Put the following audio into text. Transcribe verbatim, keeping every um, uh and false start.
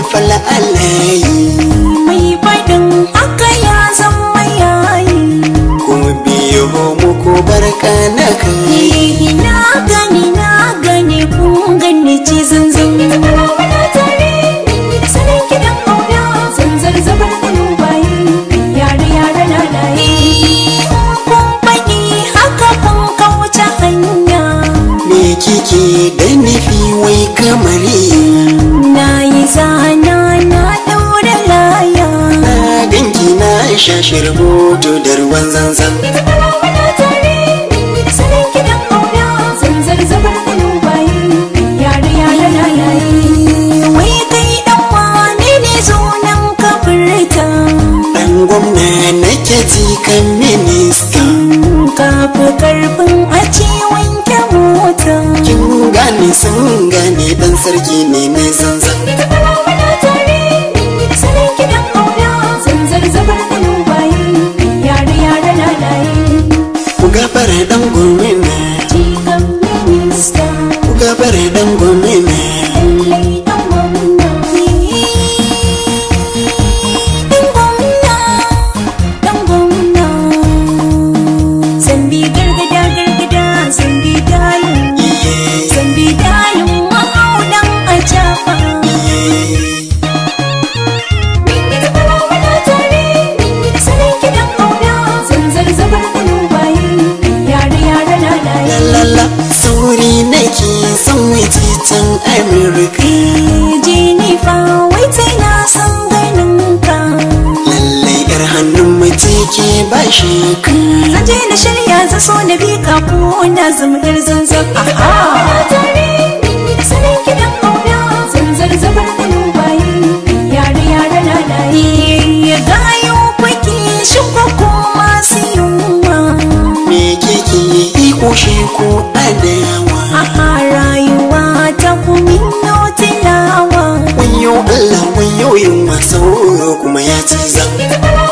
fala alayi mai faɗin haka ya zama yayi kuma biyo muku barka na kai na gani na gani kun gani ci zanzan muna tare sanin kiɗan ƙauna zanzar zabar kanu bayi yare yare na layi kun faɗi haka kun kauce hanya me kike da nufi wai kamari na yi zana na ɗaura laya na ganki na shashir rubutu da ruwan zanzan muna tare sanin kiɗan ƙauna zanzar zabar kanu bayi yare yare na layi wai kai ɗan wane ne sunan ka furta dan gwamna nake jikan minista kafi karfin a ce wanke mota kin gane sun gane dan sarki ne mai zanzan muna tare sanin kiɗan ƙauna zanzar zabar kanu bayi yare yare na layi ku gafara dan gwamna jikan minista ku gafara dan gwamna lallai ɗan gwamna ɗan gwamna ɗan gwamna zambi gargada gargada zambi dalin zambi dalin mahaudan a jafa muna tare sanin kiɗan ƙauna zanzar zabar kanu bayi yare yare na layi lalala sauri nake son wuce can amurka Jenifa wai sai na san ganin ka lallai yar hannun mace ke ba shi ka na je na shirya za so na bi ka ko na zama yar zanzan aha tare sanin kiɗan ƙauna zanzar zabar kanu bayi yare yare na layi ya gayo kwaki shuka ko masu yunwa me kike iko shi ko adawa aha rayuwa ta kumin tilawa wayo Allah wayo yin sauro kuma ya ci zan